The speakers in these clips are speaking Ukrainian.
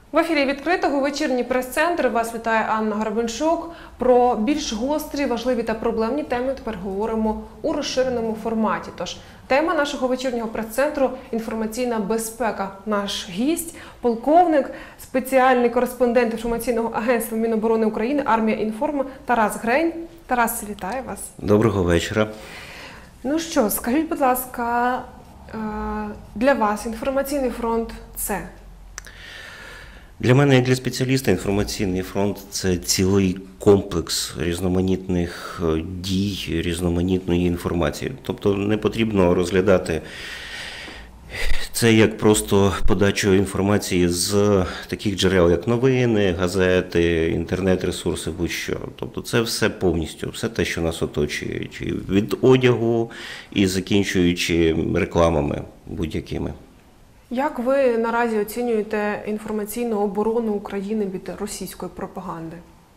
В ефірі відкритого вечірній прес-центр. Вас вітає Анна Гарбенчук. Про більш гострі, важливі та проблемні теми тепер говоримо у розширеному форматі. Тож, тема нашого вечірнього прес-центру – інформаційна безпека. Наш гість – полковник, спеціальний кореспондент інформаційного агентства Міноборони України «Армія Інформ» Тарас Грень. Тарас, вітаю вас. Доброго вечора. Ну що, скажіть, будь ласка, для вас інформаційний фронт – це? Для мене, як для спеціаліста, інформаційний фронт – це цілий комплекс різноманітних дій, різноманітної інформації. Тобто не потрібно розглядати це як просто подачу інформації з таких джерел, як новини, газети, інтернет-ресурси, будь-що. Тобто це все повністю, все те, що нас оточує, від одягу і закінчуючи рекламами будь-якими. Як ви наразі оцінюєте інформаційну оборону України від російської пропаганди?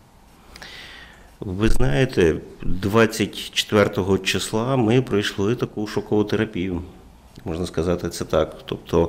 Ви знаєте, 24 числа ми пройшли таку шокову терапію, можна сказати це так. Тобто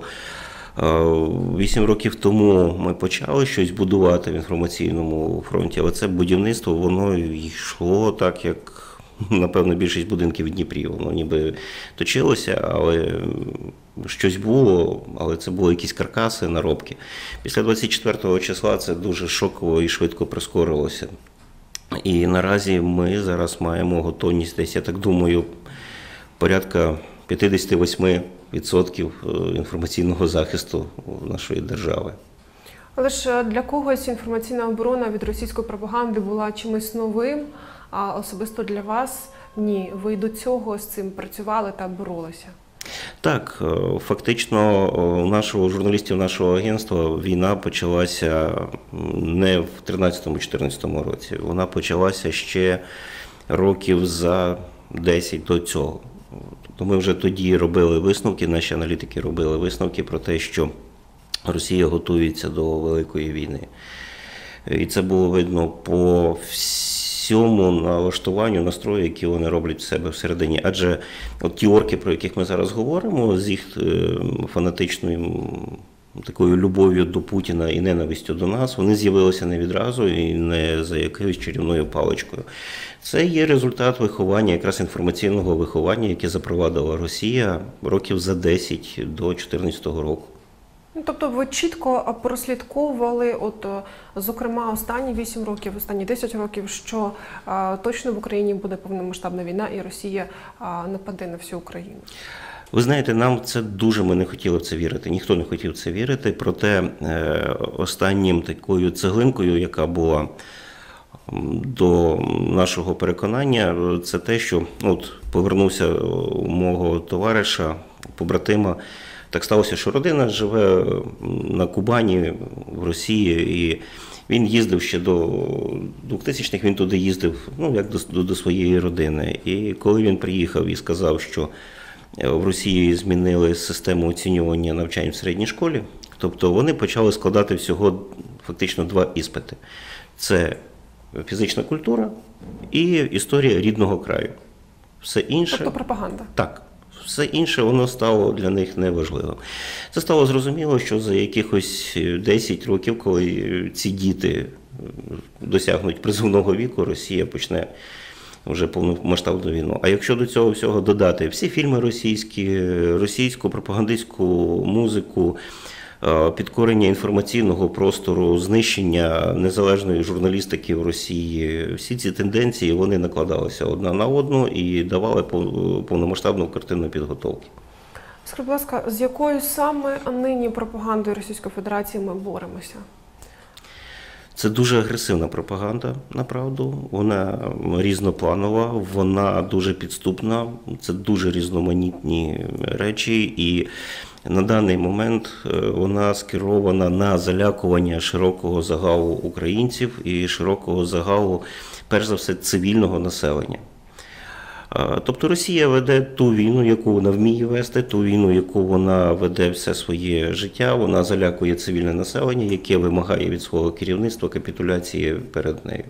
8 років тому ми почали щось будувати в інформаційному фронті, але це будівництво, воно йшло так, як, напевно, більшість будинків в Дніпрі. Воно ніби точилося, але щось було, але це були якісь каркаси, наробки. Після 24 числа це дуже шоково і швидко прискорилося. І наразі ми зараз маємо готовність десь, я так думаю, порядка 58% інформаційного захисту нашої держави. Але ж для когось інформаційна оборона від російської пропаганди була чимось новим, а особисто для вас ні. Ви до цього з цим працювали та боролися. Так, фактично у нашого журналістів нашого агентства війна почалася не в 2013-2014 році. Вона почалася ще років за 10 до цього. Тобто ми вже тоді робили висновки, наші аналітики робили висновки про те, що Росія готується до великої війни. І це було видно по всьому налаштуванню, настрою, які вони роблять в себе всередині. Адже от ті орки, про яких ми зараз говоримо, з їх фанатичною такою любов'ю до Путіна і ненавистю до нас, вони з'явилися не відразу і не за якоюсь чарівною паличкою. Це є результат виховання, якраз інформаційного виховання, яке запровадила Росія років за 10 до 2014 року. Тобто ви чітко прослідковували, зокрема, останні 8 років, останні 10 років, що точно в Україні буде повномасштабна війна і Росія нападе на всю Україну? Ви знаєте, нам це дуже, ми не хотіли в це вірити, ніхто не хотів в це вірити, проте останнім такою цеглинкою, яка була до нашого переконання, це те, що повернувся у мого товариша, побратима. Так сталося, що родина живе на Кубані, в Росії, і він їздив ще до 2000-х, він туди їздив, як до своєї родини. І коли він приїхав і сказав, що в Росії змінили систему оцінювання навчань в середній школі, тобто вони почали складати всього фактично 2 іспити. Це фізична культура і історія рідного краю. Все інше… Тобто пропаганда? Так. Все інше, воно стало для них неважливим. Це стало зрозуміло, що за якихось 10 років, коли ці діти досягнуть призовного віку, Росія почне вже повномасштабну війну. А якщо до цього всього додати всі фільми російські, російську пропагандистську музику, підкорення інформаційного простору, знищення незалежної журналістики в Росії, всі ці тенденції, вони накладалися одна на одну і давали повномасштабну картину підготовки. Скажіть, будь ласка, з якою саме нині пропагандою Російської Федерації ми боремося? Це дуже агресивна пропаганда, направду. Вона різнопланова, вона дуже підступна, це дуже різноманітні речі. І на даний момент вона скерована на залякування широкого загалу українців і широкого загалу, перш за все, цивільного населення. Тобто Росія веде ту війну, яку вона вміє вести, ту війну, яку вона веде все своє життя, вона залякує цивільне населення, яке вимагає від свого керівництва капітуляції перед нею.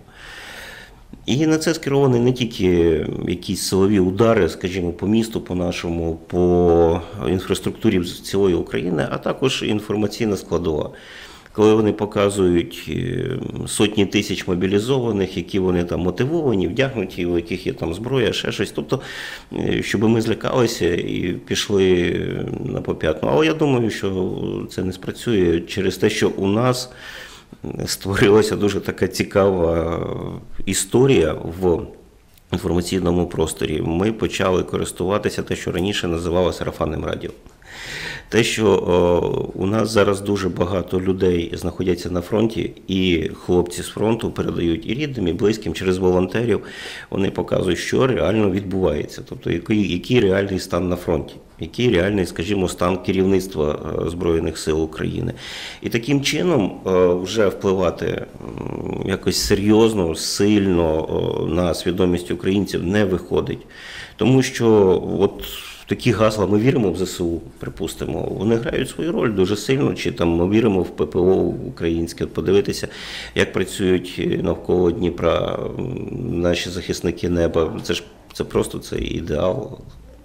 І на це скеровані не тільки якісь силові удари, скажімо, по місту, по нашому, по інфраструктурі цілої України, а також інформаційна складова. коли вони показують сотні тисяч мобілізованих, які вони там мотивовані, вдягнуті, у яких є там зброя, ще щось. Тобто, щоб ми злякалися і пішли на поп'ятну. Але я думаю, що це не спрацює через те, що у нас створилася дуже така цікава історія в інформаційному просторі. Ми почали користуватися те, що раніше називалося сарафанним радіо. Те, що у нас зараз дуже багато людей знаходяться на фронті, і хлопці з фронту передають і рідним, і близьким через волонтерів, вони показують, що реально відбувається, тобто який реальний стан на фронті, який реальний, скажімо, стан керівництва Збройних сил України. І таким чином вже впливати якось серйозно, сильно на свідомість українців не виходить. Тому що от такі гасла, ми віримо в ЗСУ, припустимо, вони грають свою роль дуже сильно, чи там ми віримо в ППО українське, подивитися, як працюють навколо Дніпра наші захисники неба, це просто це ідеал.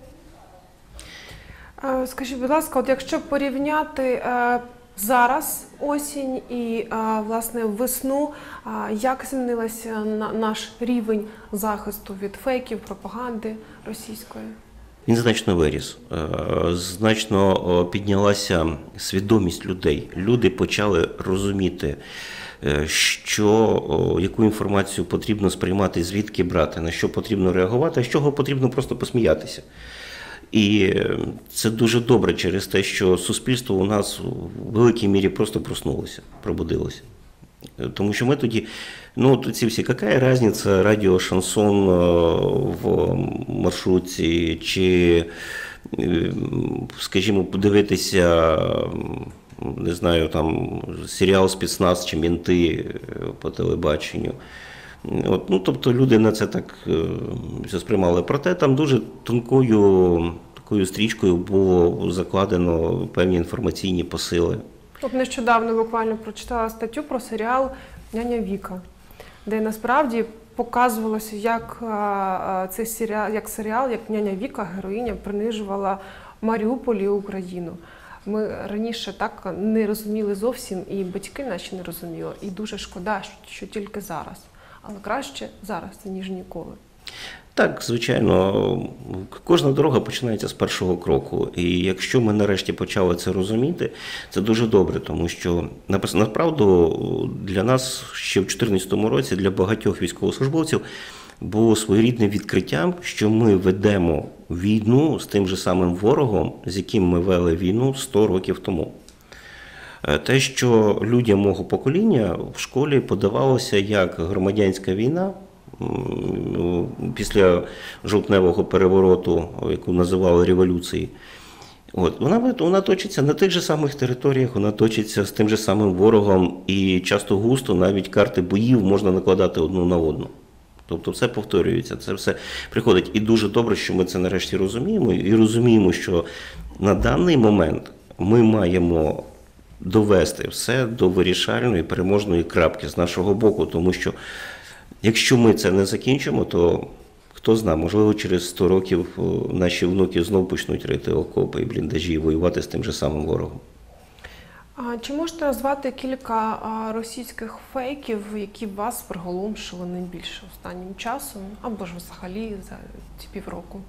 Скажіть, будь ласка, от якщо порівняти зараз осінь і, власне, весну, як змінився наш рівень захисту від фейків, пропаганди російської? Він значно виріс, значно піднялася свідомість людей. Люди почали розуміти, яку інформацію потрібно сприймати, звідки брати, на що потрібно реагувати, а з чого потрібно просто посміятися. І це дуже добре через те, що суспільство у нас в великій мірі просто проснулося, пробудилося. Тому що ми тоді, ці всі, яка різниця, радіо, шансон в маршрутці, чи, скажімо, подивитися, не знаю, там, серіал «Спецназ» чи «Менти» по телебаченню. Тобто люди на це так все сприймали. Проте там дуже такою стрічкою було закладено певні інформаційні посили. От нещодавно буквально прочитала статтю про серіал «Няня Віка», де насправді показувалося, як цей серіал, як няня Віка, героїня, принижувала Маріуполь і Україну. Ми раніше так не розуміли зовсім, і батьки наші не розуміли. І дуже шкода, що тільки зараз. Але краще зараз, ніж ніколи. Так, звичайно, кожна дорога починається з першого кроку. І якщо ми нарешті почали це розуміти, це дуже добре, тому що, направду, для нас ще в 2014 році, для багатьох військовослужбовців, було своєрідним відкриттям, що ми ведемо війну з тим же самим ворогом, з яким ми вели війну 100 років тому. Те, що людям мого покоління в школі подавалося як громадянська війна, після жовтневого перевороту, яку називали революцією, вона точиться на тих же самих територіях, вона точиться з тим же самим ворогом, і часто густо навіть карти боїв можна накладати одну на одну. Тобто все повторюється, це все приходить. І дуже добре, що ми це нарешті розуміємо, і розуміємо, що на даний момент ми маємо довести все до вирішальної, переможної крапки з нашого боку, тому що якщо ми це не закінчимо, то хто знає, можливо, через 100 років наші внуки знов почнуть рити окопи і бліндажі і воювати з тим же самим ворогом. Чи можете назвати кілька російських фейків, які вас приголомшили найбільше останнім часом, або ж взагалі за ці півроку?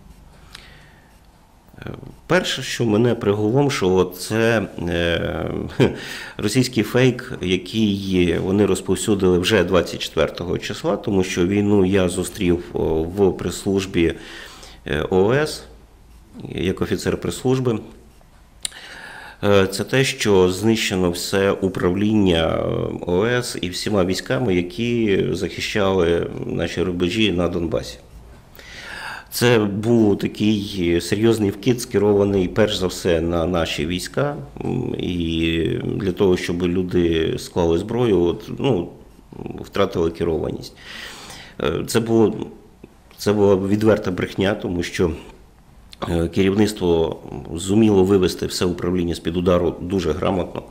Перше, що мене приголомшило, це російський фейк, який вони розповсюдили вже 24 числа, тому що війну я зустрів в прес-службі ООС, як офіцер прес-служби. Це те, що знищено все управління ООС і всіма військами, які захищали наші рубежі на Донбасі. Це був такий серйозний вкид, скерований перш за все на наші війська, і для того, щоб люди склали зброю, втратили керованість. Це була відверта брехня, тому що керівництво зуміло вивести все управління з-під удару дуже грамотно,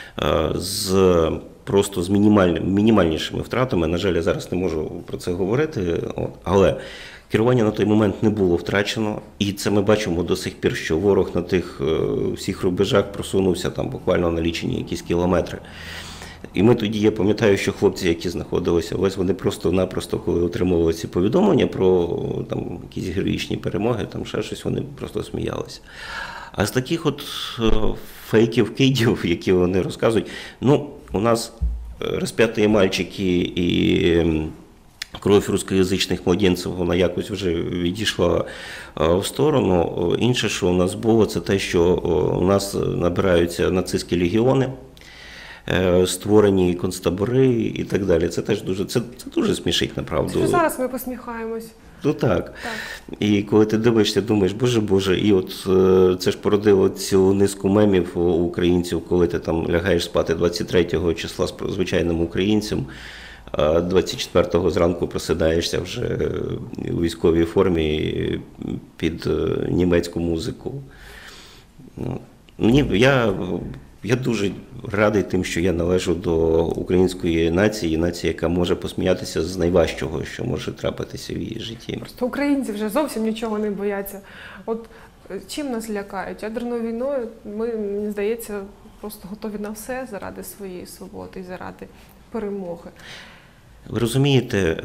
просто з мінімальнішими втратами. На жаль, я зараз не можу про це говорити, але керування на той момент не було втрачено, і це ми бачимо до сих пір, що ворог на тих всіх рубежах просунувся там буквально на лічені якісь кілометри. І ми тоді, я пам'ятаю, що хлопці, які знаходилися, ось вони просто-напросто, коли отримували ці повідомлення про там, якісь героїчні перемоги, там ще щось, вони просто сміялися. А з таких от фейків-кидів, які вони розказують, ну, у нас розп'яті мальчики і кров рускоязичних младенців, вона якось вже відійшла в сторону. Інше, що у нас було, це те, що у нас набираються нацистські легіони, створені концтабори і так далі. Це теж дуже смішить, направду. Це зараз ми посміхаємось. Ну так. І коли ти дивишся, думаєш, боже, і от це ж породило цілу низку мемів у українців, коли ти там лягаєш спати 23 числа з звичайним українцем, а 24-го зранку просидаєшся вже у військовій формі під німецьку музику. Я дуже радий тим, що я належу до української нації, яка може посміятися з найважчого, що може трапитися в її житті. Просто українці вже зовсім нічого не бояться. От чим нас лякають? Ядерною війною ми, мені здається, просто готові на все заради своєї свободи і заради перемоги. Ви розумієте,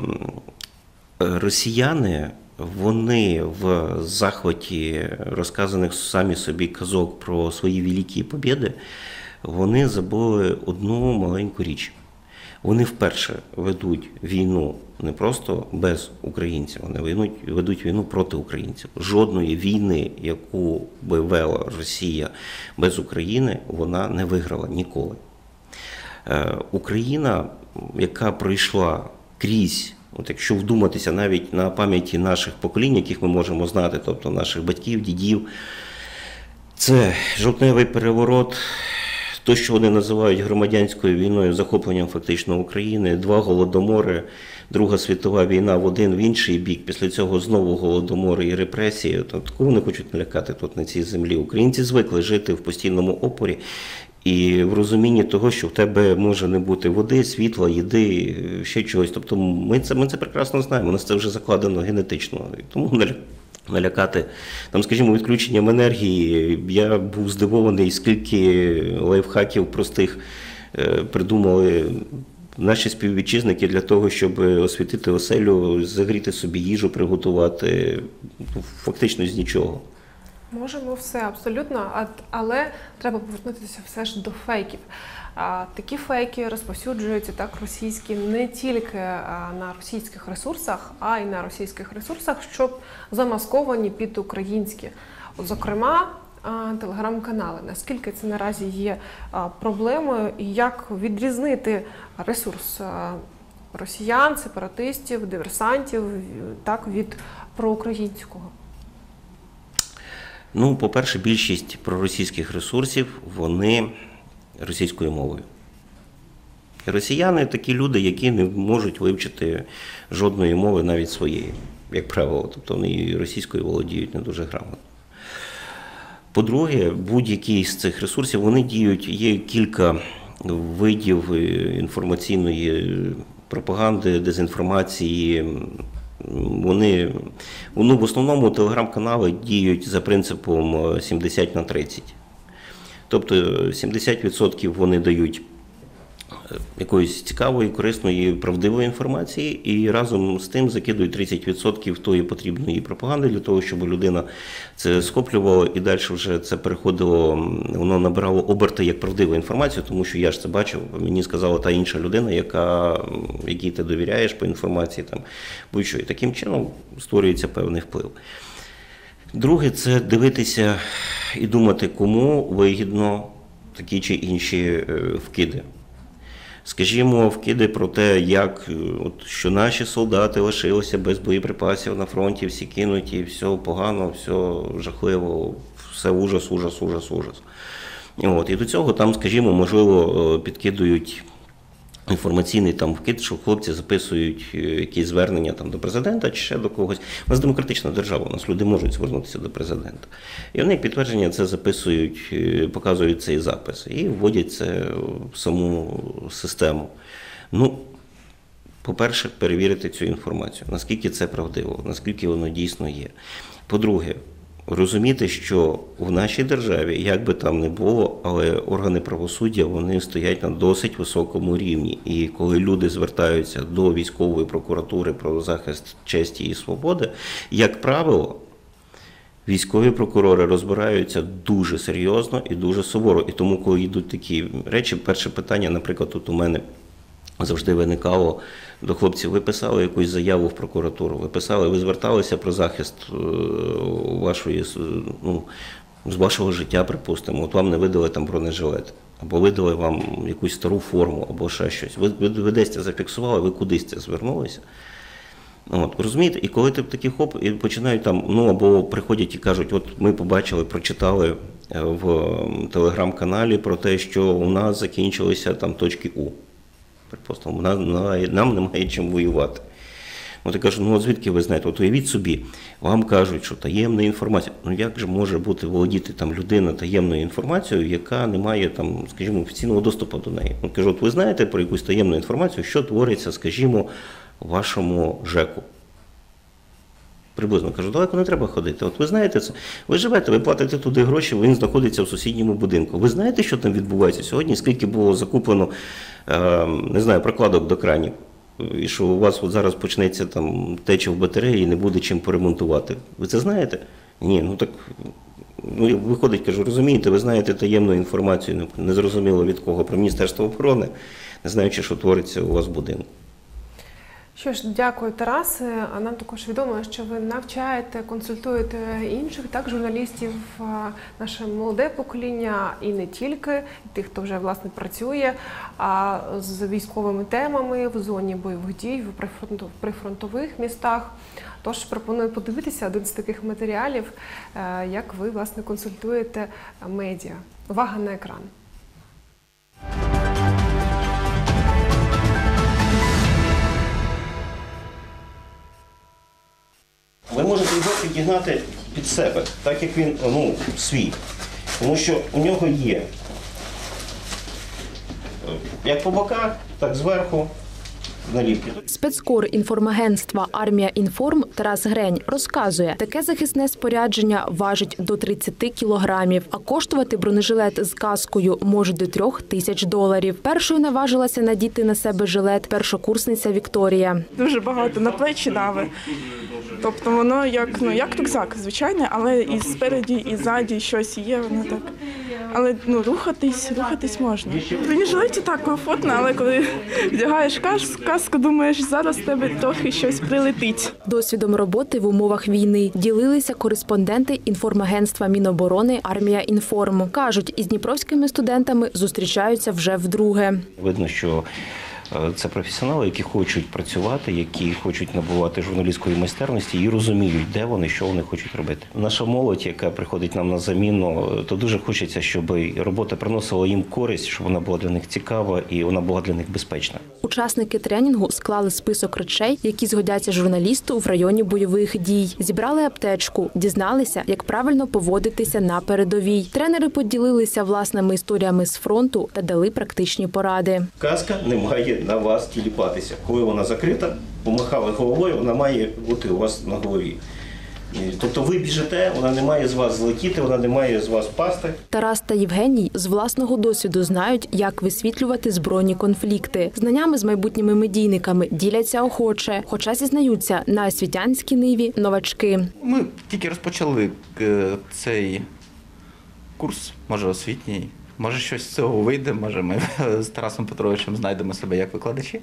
росіяни, вони в захваті розказаних самі собі казок про свої великі побєди, вони забули одну маленьку річ. Вони вперше ведуть війну не просто без українців, вони ведуть війну проти українців. Жодної війни, яку би вела Росія без України, вона не виграла ніколи. Україна, яка пройшла крізь, от якщо вдуматися навіть на пам'яті наших поколінь, яких ми можемо знати, тобто наших батьків, дідів, це жовтневий переворот, то, що вони називають громадянською війною, захопленням фактично України, 2 голодомори, Друга світова війна в один, в інший бік, після цього знову голодомори і репресії. Кого не хочуть налякати тут на цій землі? Українці звикли жити в постійному опорі і в розумінні того, що в тебе може не бути води, світла, їди, ще чогось. Тобто ми це прекрасно знаємо, у нас це вже закладено генетично. Тому налякати, там, скажімо, відключенням енергії, я був здивований, скільки лайфхаків простих придумали наші співвітчизники для того, щоб освітити оселю, загріти собі їжу, приготувати, фактично з нічого. Можемо все, абсолютно, але треба повернутися все ж до фейків. Такі фейки розповсюджуються так російські не тільки на російських ресурсах, а й на російських ресурсах, щоб замасковані під українські. От, зокрема, телеграм-канали. Наскільки це наразі є проблемою і як відрізнити ресурс росіян, сепаратистів, диверсантів так, від проукраїнського? Ну, по-перше, більшість проросійських ресурсів, вони російською мовою. Росіяни – такі люди, які не можуть вивчити жодної мови, навіть своєї, як правило. Тобто вони і російською володіють не дуже грамотно. По-друге, будь-які з цих ресурсів, вони діють, є кілька видів інформаційної пропаганди, дезінформації. Вони, в основному телеграм-канали діють за принципом 70/30. Тобто 70% вони дають якоїсь цікавої, корисної, правдивої інформації і разом з тим закидують 30% тої потрібної пропаганди для того, щоб людина це схоплювала і далі вже це переходило, воно набирало оберти як правдиву інформацію, тому що я ж це бачив, мені сказала та інша людина, якій ти довіряєш по інформації, там, будь-що. І таким чином створюється певний вплив. Друге – це дивитися і думати, кому вигідно такі чи інші вкиди. Скажімо, вкиди про те, що наші солдати лишилися без боєприпасів на фронті, всі кинуті, все погано, все жахливо, все ужас. І до цього там, скажімо, можливо, підкидують інформаційний там вкид, що хлопці записують якісь звернення там до президента чи ще до когось. У нас демократична держава, у нас люди можуть звернутися до президента. І вони, як підтвердження, це записують, показують цей запис і вводять це в саму систему. Ну, по-перше, перевірити цю інформацію, наскільки це правдиво, наскільки воно дійсно є. По-друге, розуміти, що в нашій державі, як би там не було, але органи правосуддя, вони стоять на досить високому рівні. І коли люди звертаються до військової прокуратури про захист честі і свободи, як правило, військові прокурори розбираються дуже серйозно і дуже суворо. І тому, коли йдуть такі речі, перше питання, наприклад, тут у мене завжди виникало до хлопців: ви писали якусь заяву в прокуратуру, ви зверталися про захист вашої, з вашого життя, припустимо, от вам не видали там бронежилет, або видали вам якусь стару форму, або ще щось. Ви десь це зафіксували, ви кудись це звернулися. От, розумієте, і коли ти такий хоп, і починають там, або приходять і кажуть: от ми побачили, прочитали в телеграм-каналі про те, що у нас закінчилися там точки У. Припустимо, нам немає чим воювати. От я кажу: от звідки ви знаєте? От уявіть собі, вам кажуть, що таємна інформація. Як же може бути володіти там людина таємною інформацією, яка не має там, скажімо, офіційного доступу до неї? Кажу: от ви знаєте про якусь таємну інформацію, що твориться, скажімо, в вашому ЖЕКу? Приблизно. Кажу: далеко не треба ходити. От ви знаєте це, ви живете, ви платите туди гроші, він знаходиться в сусідньому будинку. Ви знаєте, що там відбувається сьогодні, скільки було закуплено, не знаю, прокладок до кранів, і що у вас от зараз почнеться там теча в батареї і не буде чим поремонтувати. Ви це знаєте? Ні, виходить, кажу: розумієте, ви знаєте таємну інформацію, незрозуміло від кого, про Міністерство оборони, не знаючи, що твориться у вас в будинку. Що ж, дякую, Тарасе. А нам також відомо, що ви навчаєте, консультуєте інших, так, журналістів, наше молоде покоління, і не тільки, тих, хто вже, власне, працює, а з військовими темами в зоні бойових дій, в прифронтових містах. Тож пропоную подивитися один з таких матеріалів, як ви, власне, консультуєте медіа. Увага на екран. Ви можете його підігнати під себе, так як він свій. Тому що у нього є як по боках, так зверху наліпки. Спецкор інформагентства «Армія Інформ» Тарас Грень розказує, таке захисне спорядження важить до 30 кілограмів, а коштувати бронежилет з каскою може до $3000. Першою наважилася надіти на себе жилет першокурсниця Вікторія. Дуже багато на плечі дави. Тобто воно як рюкзак, звичайно, але і спереді, і ззаді щось є, воно так. Але рухатись можна. В бронежилеті так комфортно, але коли вдягаєш каску, думаєш, зараз в тебе трохи щось прилетить. Досвідом роботи в умовах війни ділилися кореспонденти інформагентства Міноборони «Армія Інформ». Кажуть, із дніпровськими студентами зустрічаються вже вдруге. Видно, що це професіонали, які хочуть працювати, які хочуть набувати журналістської майстерності і розуміють, де вони, що вони хочуть робити. Наша молодь, яка приходить нам на заміну, то дуже хочеться, щоб робота приносила їм користь, щоб вона була для них цікава і вона була для них безпечна. Учасники тренінгу склали список речей, які згодяться журналісту в районі бойових дій. Зібрали аптечку, дізналися, як правильно поводитися на передовій. Тренери поділилися власними історіями з фронту та дали практичні поради. Каска не має на вас тіліпатися. Коли вона закрита, помахали головою, вона має бути у вас на голові. Тобто ви біжите, вона не має з вас злетіти, вона не має з вас впасти. Тарас та Євгеній з власного досвіду знають, як висвітлювати збройні конфлікти. Знаннями з майбутніми медійниками діляться охоче, хоча зізнаються, на освітянській ниві новачки. Ми тільки розпочали цей курс, може освітній. Може, щось з цього вийде, може ми з Тарасом Петровичем знайдемо себе як викладачі.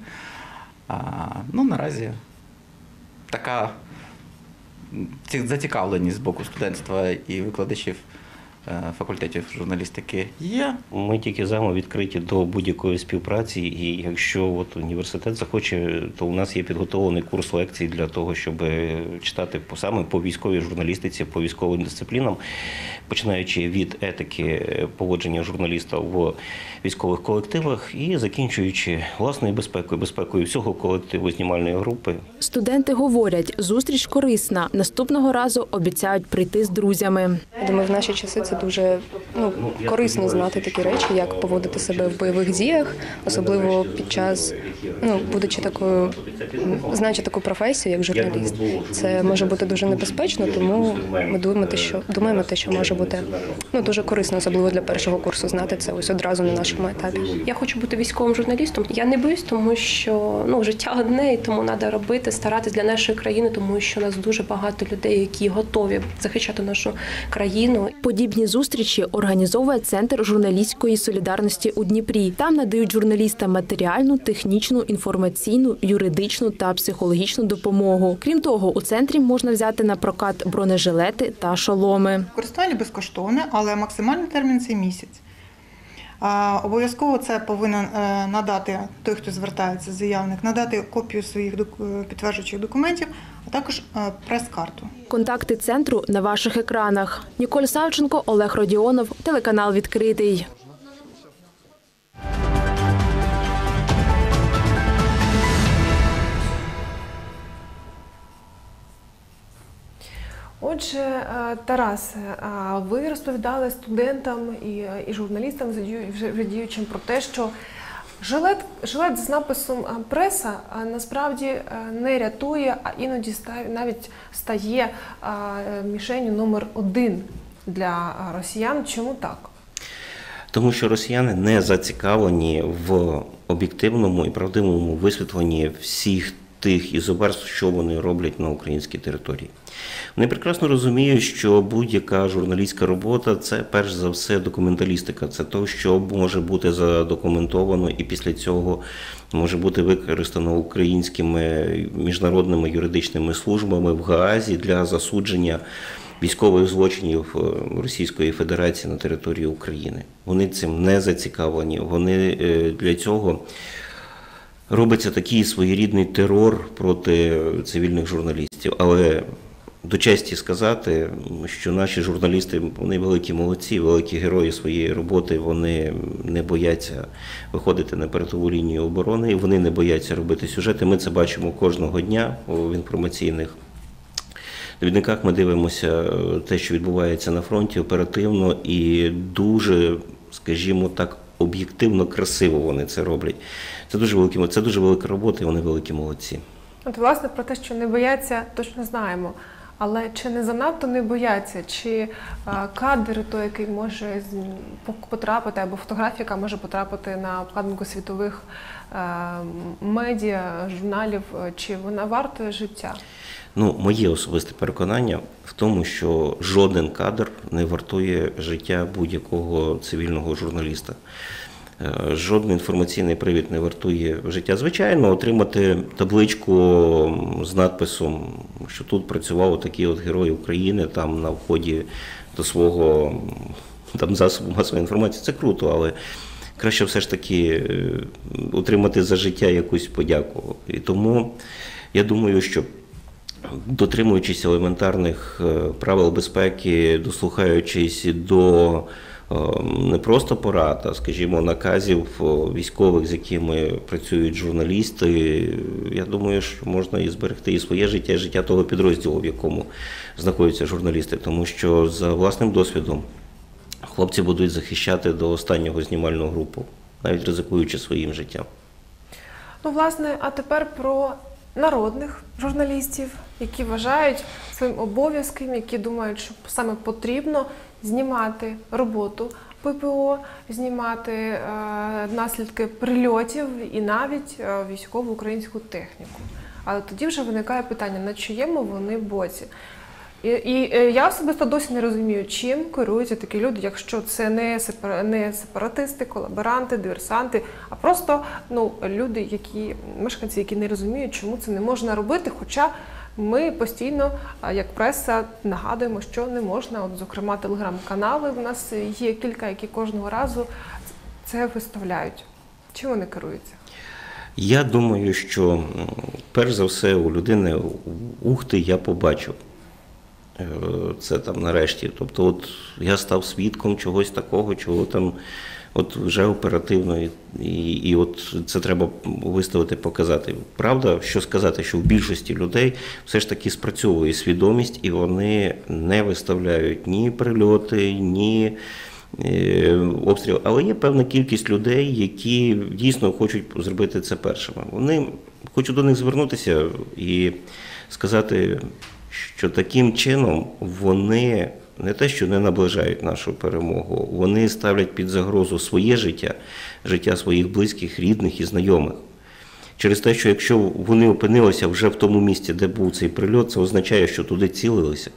Наразі така зацікавленість з боку студентства і викладачів факультетів журналістики є. Ми тільки відкриті до будь-якої співпраці, і якщо університет захоче, то у нас є підготовлений курс лекцій для того, щоб читати саме по військовій журналістиці, по військовим дисциплінам, починаючи від етики поводження журналіста в військових колективах і закінчуючи власною безпекою всього колективу знімальної групи. Студенти говорять, зустріч корисна. Наступного разу обіцяють прийти з друзями. Я думаю, в наші часи це дуже корисно знати такі речі, як поводити себе в бойових діях, особливо під час, будучи такою, знаючи таку професію, як журналіст. Це може бути дуже небезпечно, тому ми думаємо, що може бути дуже корисно, особливо для першого курсу, знати це ось одразу на нашому етапі. Я хочу бути військовим журналістом. Я не боюсь, тому що життя одне, і тому треба робити, старатись для нашої країни, тому що у нас дуже багато людей, які готові захищати нашу країну. Подібні зустрічі організовує Центр журналістської солідарності у Дніпрі. Там надають журналістам матеріальну, технічну, інформаційну, юридичну та психологічну допомогу. Крім того, у центрі можна взяти на прокат бронежилети та шоломи. Користування безкоштовне, але максимальний термін – це місяць. Обов'язково це повинен надати той, хто звертається, заявник, надати копію своїх підтверджуючих документів, а також прес-карту. Контакти центру на ваших екранах. Ніколь Савченко, Олег Родіонов, телеканал «Відкритий». Отже, Тарас, ви розповідали студентам і журналістам, вже діючим про те, що жилет з написом «преса» насправді не рятує, а іноді навіть стає мішенью номер 1 для росіян. Чому так? Тому що росіяни не зацікавлені в об'єктивному і правдивому висвітленні всіх тих ізобарств, що вони роблять на українській території. Вони прекрасно розуміють, що будь-яка журналістська робота – це перш за все документалістика. Це те, що може бути задокументовано і після цього може бути використано українськими міжнародними юридичними службами в Гаазі для засудження військових злочинів Російської Федерації на території України. Вони цим не зацікавлені. Вони для цього робиться такий своєрідний терор проти цивільних журналістів. Але до честі сказати, що наші журналісти, вони великі молодці, великі герої своєї роботи, вони не бояться виходити на передову лінію оборони, вони не бояться робити сюжети. Ми це бачимо кожного дня в інформаційних довідниках. Ми дивимося те, що відбувається на фронті оперативно і дуже, скажімо так, об'єктивно красиво вони це роблять. Це дуже велика робота, і вони великі молодці. От, власне, про те, що не бояться, точно знаємо. Але чи не занадто не бояться? Чи кадр той, який може потрапити, або фотографія, яка може потрапити на обкладинку світових медіа, журналів, чи вона вартує життя? Моє особисте переконання в тому, що жоден кадр не вартує життя будь-якого цивільного журналіста. Жоден інформаційний привід не вартує життя. Звичайно, отримати табличку з надписом, що тут працював такий от герой України там на вході до свого засобу масової інформації, це круто, але краще все ж таки отримати за життя якусь подяку. І тому я думаю, що дотримуючись елементарних правил безпеки, дослухаючись до не просто порад, а, скажімо, наказів військових, з якими працюють журналісти, я думаю, що можна і зберегти і своє життя, і життя того підрозділу, в якому знаходяться журналісти. Тому що за власним досвідом хлопці будуть захищати до останнього знімальну групу, навіть ризикуючи своїм життям. Власне, а тепер про народних журналістів, які вважають своїм обов'язком, які думають, що саме потрібно знімати роботу ППО, знімати наслідки прильотів і навіть військову українську техніку. Але тоді вже виникає питання, на чиєму вони боці. І я особисто досі не розумію, чим керуються такі люди, якщо це не сепаратисти, колаборанти, диверсанти, а просто люди, мешканці, які не розуміють, чому це не можна робити, хоча ми постійно, як преса, нагадуємо, що не можна. От, зокрема, телеграм-канали в нас є кілька, які кожного разу це виставляють. Чим вони керуються? Я думаю, що перш за все у людини «ух ти, я побачив». Це там нарешті. Тобто от я став свідком чогось такого, чого там От вже оперативно, і от це треба виставити, показати. Правда, що сказати, що в більшості людей все ж таки спрацьовує свідомість, і вони не виставляють ні прильоти, ні обстріл. Але є певна кількість людей, які дійсно хочуть зробити це першими. Хочу до них звернутися і сказати, що таким чином вони не те, що не наближають нашу перемогу, вони ставлять під загрозу своє життя, життя своїх близьких, рідних і знайомих. Через те, що якщо вони опинилися вже в тому місці, де був цей прильот, це означає, що туди цілилися.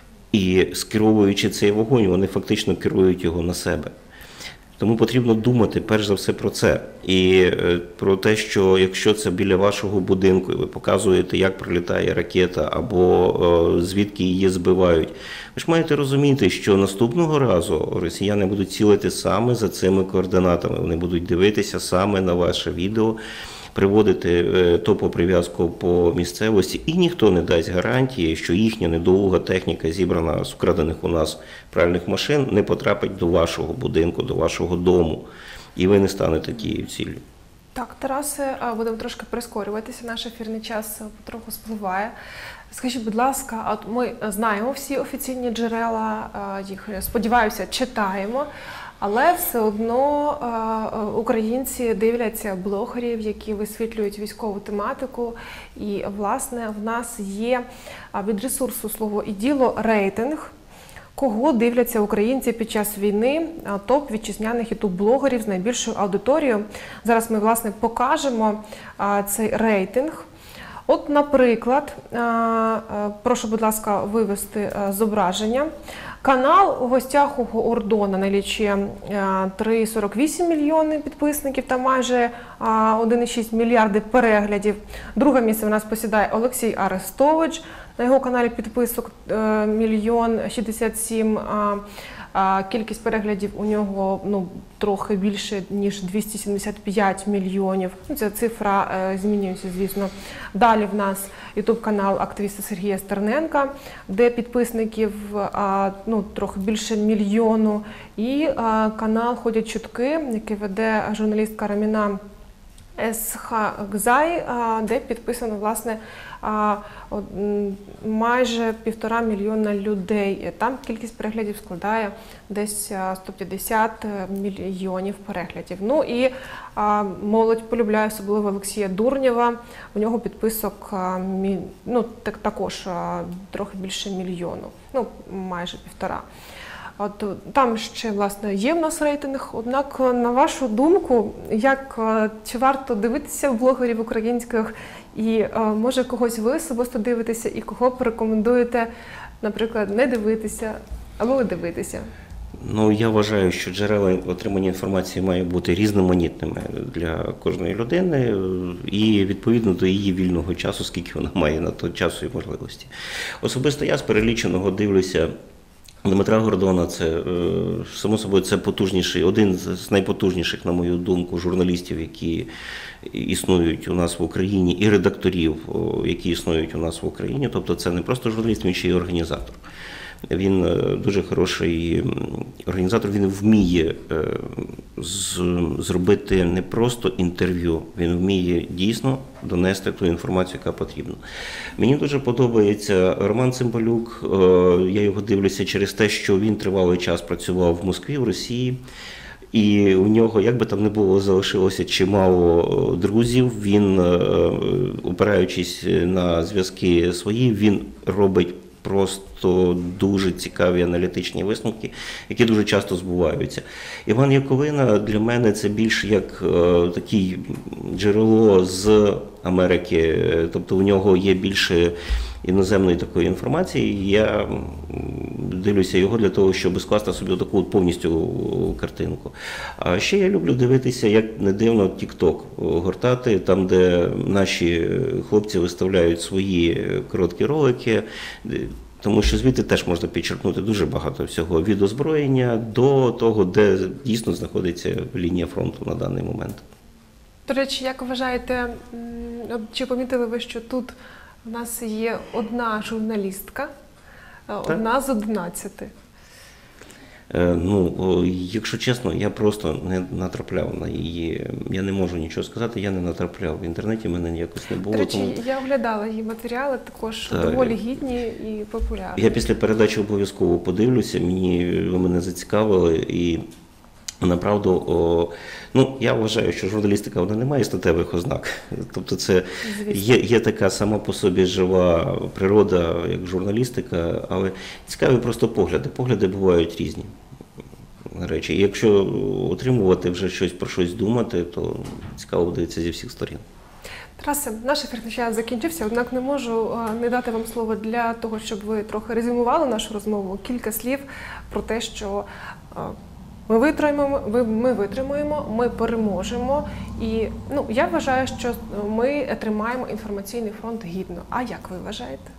І скеровуючи цей вогонь, вони фактично керують його на себе. Тому потрібно думати, перш за все, про це. І про те, що якщо це біля вашого будинку, і ви показуєте, як прилітає ракета, або звідки її збивають, ви ж маєте розуміти, що наступного разу росіяни будуть цілити саме за цими координатами. Вони будуть дивитися саме на ваше відео, приводити топоприв'язку по місцевості, і ніхто не дасть гарантії, що їхня недолуга техніка, зібрана з украдених у нас пральних машин, не потрапить до вашого будинку, до вашого дому, і ви не станете тією ціллю. Так, Тарасе, будемо трошки прискорюватися, наш ефірний час потроху спливає. Скажіть, будь ласка, от ми знаємо всі офіційні джерела, їх, сподіваюся, читаємо, але все одно українці дивляться блогерів, які висвітлюють військову тематику. І, власне, в нас є від ресурсу «Слово і діло» рейтинг, кого дивляться українці під час війни, топ вітчизняних ютуб-блогерів з найбільшою аудиторією. Зараз ми, власне, покажемо цей рейтинг. От, наприклад, прошу, будь ласка, вивести зображення. Канал у гостях у Ордона налічує 3,48 мільйони підписників та майже 1,6 мільярди переглядів. Друге місце в нас посідає Олексій Арестович. На його каналі підписок 1 067 000. Кількість переглядів у нього трохи більше, ніж 275 мільйонів. Ця цифра змінюється, звісно. Далі в нас ютуб-канал активіста Сергія Стерненка, де підписників трохи більше 1 мільйону. І канал «Ходять чутки», який веде журналістка Раміна Есхагзай, де підписано, власне, майже 1,5 мільйона людей. Там кількість переглядів складає десь 150 мільйонів переглядів. Ну і молодь полюбляє особливо Олексія Дурнєва. У нього підписок також трохи більше 1 мільйону, майже 1,5. От там ще, власне, є в нас рейтинг, однак, на вашу думку, чи варто дивитися блогерів українських, і може когось ви особисто дивитеся, і кого порекомендуєте, наприклад, не дивитися або дивитися? Я вважаю, що джерела отримання інформації мають бути різноманітними для кожної людини і відповідно до її вільного часу, скільки вона має на то часу і можливості. Особисто я з переліченого дивлюся Дмитра Гордона. Це, само собою, це один з найпотужніших, на мою думку, журналістів, які існують у нас в Україні, і редакторів, які існують у нас в Україні. Тобто це не просто журналіст, він ще й організатор. Він дуже хороший організатор, він вміє зробити не просто інтерв'ю, він вміє дійсно донести ту інформацію, яка потрібна. Мені дуже подобається Роман Цимбалюк, я його дивлюся через те, що він тривалий час працював в Москві, в Росії, і у нього, як би там не було, залишилося чимало друзів, він, опираючись на зв'язки свої, він робить просто дуже цікаві аналітичні висновки, які дуже часто збуваються. Іван Яковина для мене це більш як таке джерело з Америки, тобто у нього є більше іноземної такої інформації. Я дивлюся його для того, щоб скласти собі таку повністю картинку. А ще я люблю дивитися, як не дивно, TikTok, гортати, там, де наші хлопці виставляють свої короткі ролики, тому що звідти теж можна підчерпнути дуже багато всього, від озброєння до того, де дійсно знаходиться лінія фронту на даний момент. До речі, як вважаєте, чи помітили ви, що тут в нас є одна журналістка, одна з 11? Якщо чесно, я просто не натрапляв на її. Я не можу нічого сказати, я не натрапляв. В інтернеті мене якось не було. До речі, я оглядала її матеріали, також доволі гідні і популярні. Я після передачі обов'язково подивлюся, ви мене зацікавили. І направду, я вважаю, що журналістика вона не має статевих ознак. Тобто це є така сама по собі жива природа, як журналістика, але цікаві просто погляди. Погляди бувають різні речі. І якщо отримувати вже щось про щось думати, то цікаво буде це зі всіх сторін. Тарасе, наш ефірний час закінчився, однак не можу не дати вам слово для того, щоб ви трохи резюмували нашу розмову. Кілька слів про те, що ми витримаємо, ми переможемо. І я вважаю, що ми тримаємо інформаційний фронт гідно. А як ви вважаєте?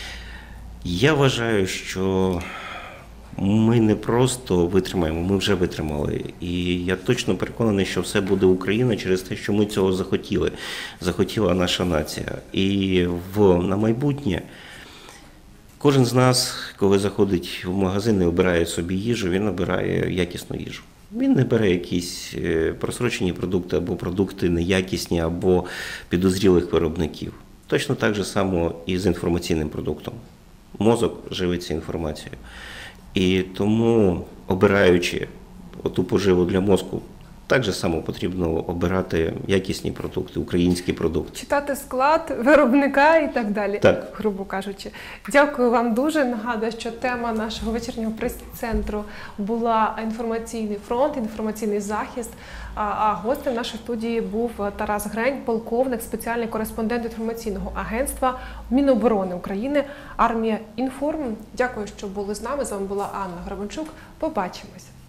Я вважаю, що ми не просто витримаємо, ми вже витримали. І я точно переконаний, що все буде Україна через те, що ми цього захотіли. Захотіла наша нація. І на майбутнє кожен з нас, коли заходить в магазин і обирає собі їжу, він обирає якісну їжу. Він не бере якісь просрочені продукти або продукти неякісні, або підозрілих виробників. Точно так же само і з інформаційним продуктом. Мозок живиться інформацією. І тому, обираючи оту поживу для мозку, так же само потрібно обирати якісні продукти, українські продукти. Читати склад виробника і так далі, грубо кажучи. Дякую вам дуже. Нагадую, що тема нашого вечірнього прес-центру була інформаційний фронт, інформаційний захист. А гостем нашої студії був Тарас Грень, полковник, спеціальний кореспондент інформаційного агентства Міноборони України «Армія Інформ». Дякую, що були з нами. З вами була Анна Грабанчук. Побачимось.